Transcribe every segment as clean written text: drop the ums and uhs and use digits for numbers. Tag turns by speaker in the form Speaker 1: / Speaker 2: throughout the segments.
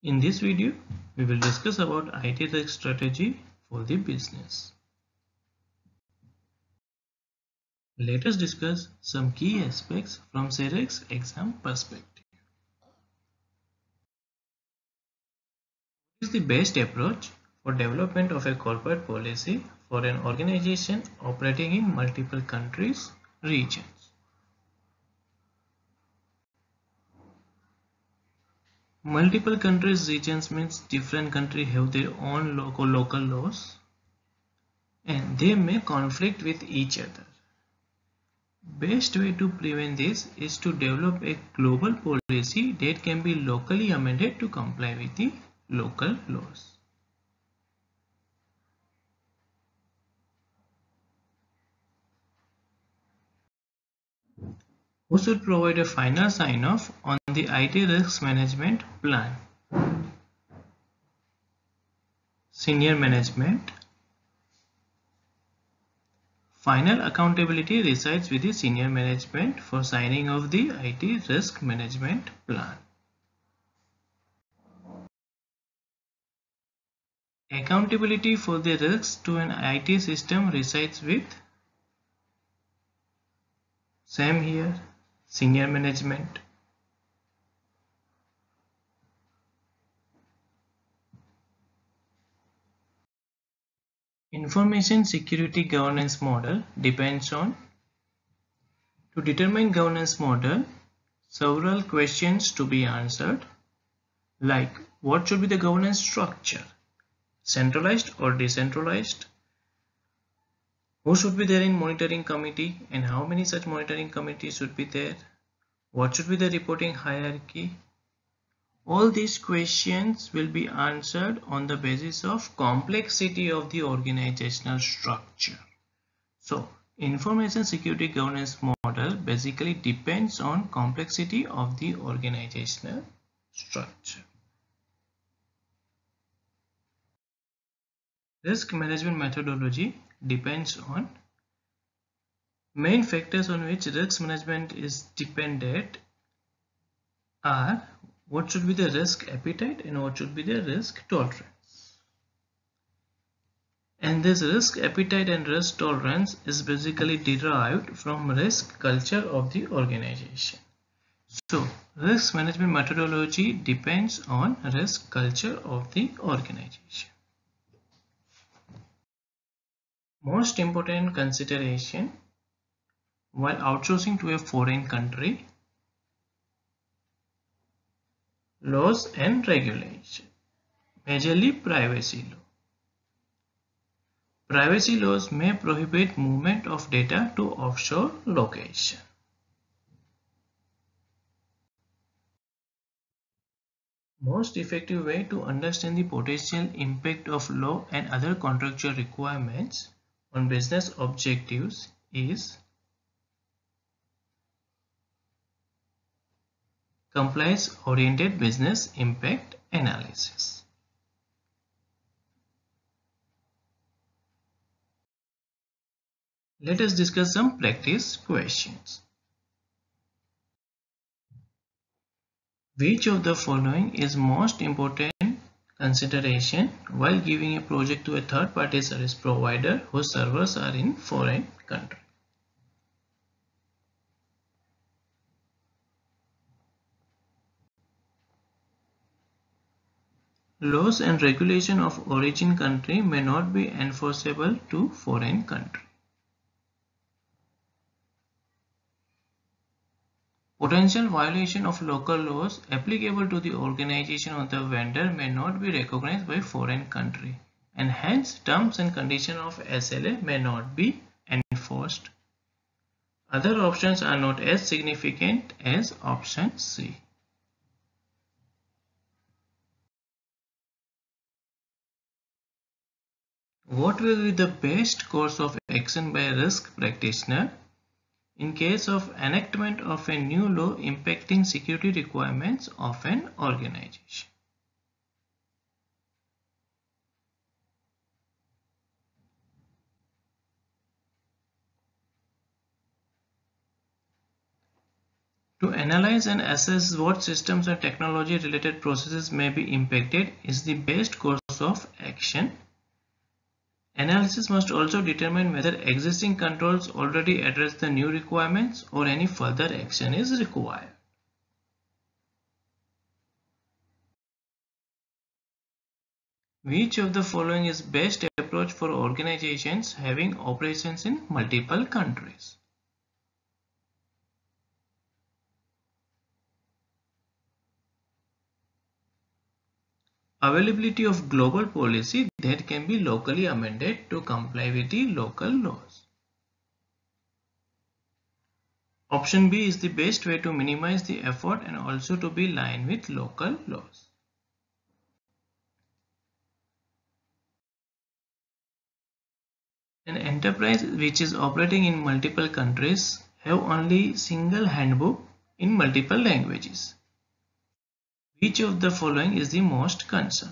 Speaker 1: In this video, we will discuss about IT risk strategy for the business. Let us discuss some key aspects from CEREX exam perspective. What is the best approach for development of a corporate policy for an organization operating in multiple countries, regions? Multiple countries, regions means different countries have their own local laws and they may conflict with each other. Best way to prevent this is to develop a global policy that can be locally amended to comply with the local laws. Who should provide a final sign-off on the IT risk management plan? Senior management. Final accountability resides with the senior management for signing off the IT risk management plan. Accountability for the risks to an IT system resides with same here, senior management. Information security governance model depends on, to determine governance model, several questions to be answered, like what should be the governance structure, centralized or decentralized, who should be there in monitoring committee and how many such monitoring committees should be there, what should be the reporting hierarchy. All these questions will be answered on the basis of complexity of the organizational structure. So, information security governance model basically depends on complexity of the organizational structure. Risk management methodology depends on main factors on which risk management is dependent are what should be the risk appetite and what should be the risk tolerance. And this risk appetite and risk tolerance is basically derived from risk culture of the organization. So, risk management methodology depends on risk culture of the organization. Most important consideration while outsourcing to a foreign country: laws and regulation, majorly privacy law. Privacy laws may prohibit movement of data to offshore location. Most effective way to understand the potential impact of law and other contractual requirements on business objectives is compliance-oriented business impact analysis. Let us discuss some practice questions. Which of the following is most important consideration while giving a project to a third-party service provider whose servers are in foreign country? Laws and regulation of origin country may not be enforceable to foreign country. Potential violation of local laws applicable to the organization of the vendor may not be recognized by foreign country, and hence terms and conditions of SLA may not be enforced. Other options are not as significant as option C. What will be the best course of action by a risk practitioner in case of enactment of a new law impacting security requirements of an organization? To analyze and assess what systems and technology related processes may be impacted is the best course of action. Analysis must also determine whether existing controls already address the new requirements or any further action is required. Which of the following is best approach for organizations having operations in multiple countries? Availability of global policy that can be locally amended to comply with the local laws. Option B is the best way to minimize the effort and also to be in line with local laws. An enterprise which is operating in multiple countries have only single handbook in multiple languages. Which of the following is the most concern?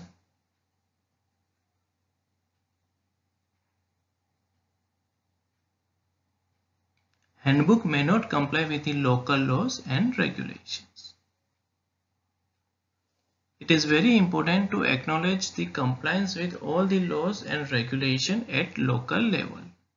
Speaker 1: Handbook may not comply with the local laws and regulations. It is very important to acknowledge the compliance with all the laws and regulation at local level.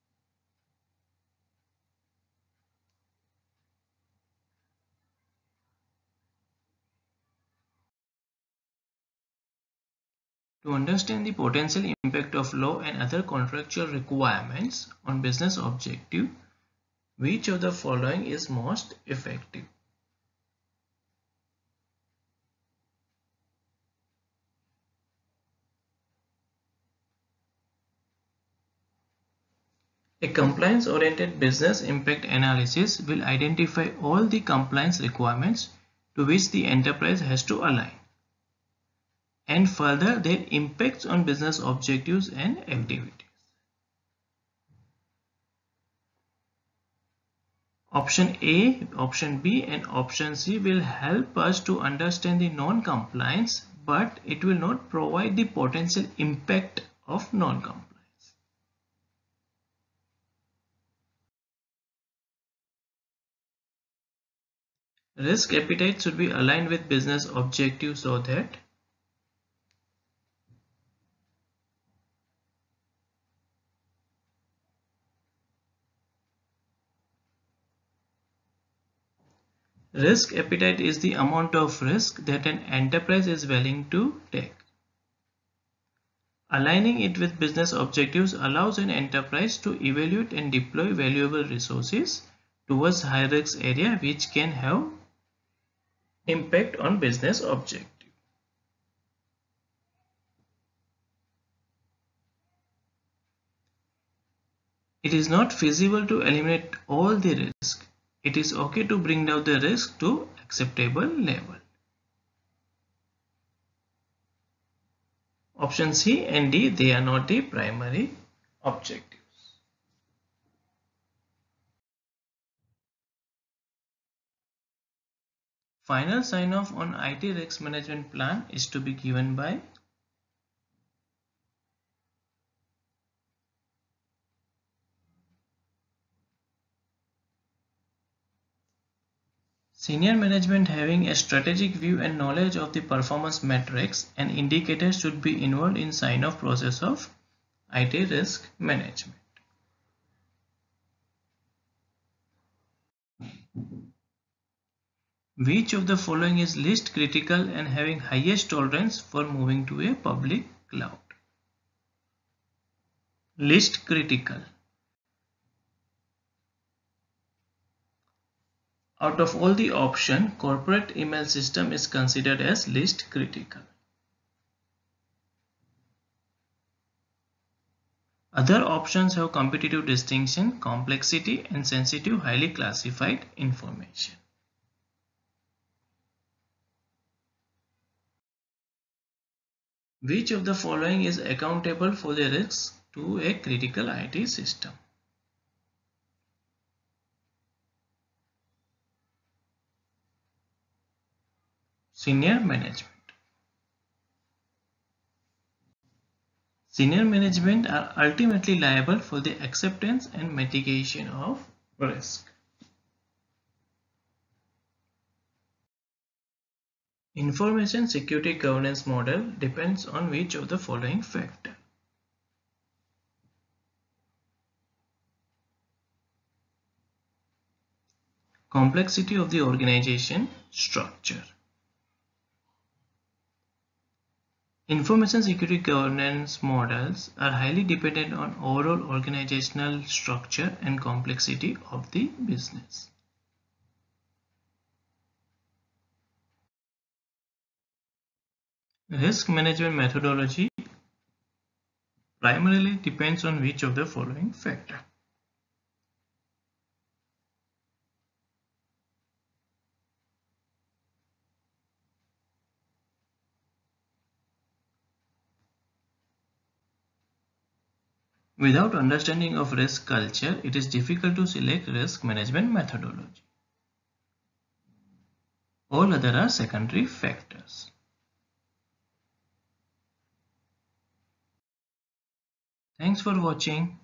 Speaker 1: To understand the potential impact of law and other contractual requirements on business objective, which of the following is most effective? A compliance-oriented business impact analysis will identify all the compliance requirements to which the enterprise has to align, and further their impacts on business objectives and activities. Option A, option B and option C will help us to understand the non-compliance, but it will not provide the potential impact of non-compliance. Risk appetite should be aligned with business objectives so that risk appetite is the amount of risk that an enterprise is willing to take. Aligning it with business objectives allows an enterprise to evaluate and deploy valuable resources towards high risk area which can have impact on business objective. It is not feasible to eliminate all the risk. It is okay to bring down the risk to acceptable level. Option C and D, they are not the primary objectives. Final sign-off on IT risk management plan is to be given by senior management. Having a strategic view and knowledge of the performance metrics and indicators should be involved in sign-off process of IT risk management. Which of the following is least critical and having highest tolerance for moving to a public cloud? Least critical. Out of all the options, corporate email system is considered as least critical. Other options have competitive distinction, complexity, and sensitive highly classified information. Which of the following is accountable for the risks to a critical IT system? Senior management. Senior management are ultimately liable for the acceptance and mitigation of risk. Information security governance model depends on which of the following factor? Complexity of the organization structure. Information security governance models are highly dependent on overall organizational structure and complexity of the business. Risk management methodology primarily depends on which of the following factor? Without understanding of risk culture, it is difficult to select risk management methodology. All other are secondary factors. Thanks for watching.